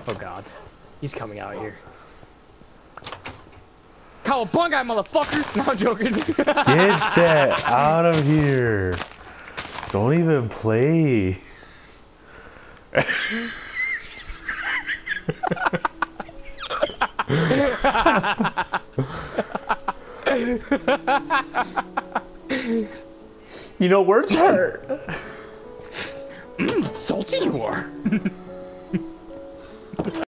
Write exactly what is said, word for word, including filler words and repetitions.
Oh god. He's coming out here. Cowabunga, motherfucker! No, I'm joking. Get that out of here. Don't even play. You know, words hurt. Mm, salty you are.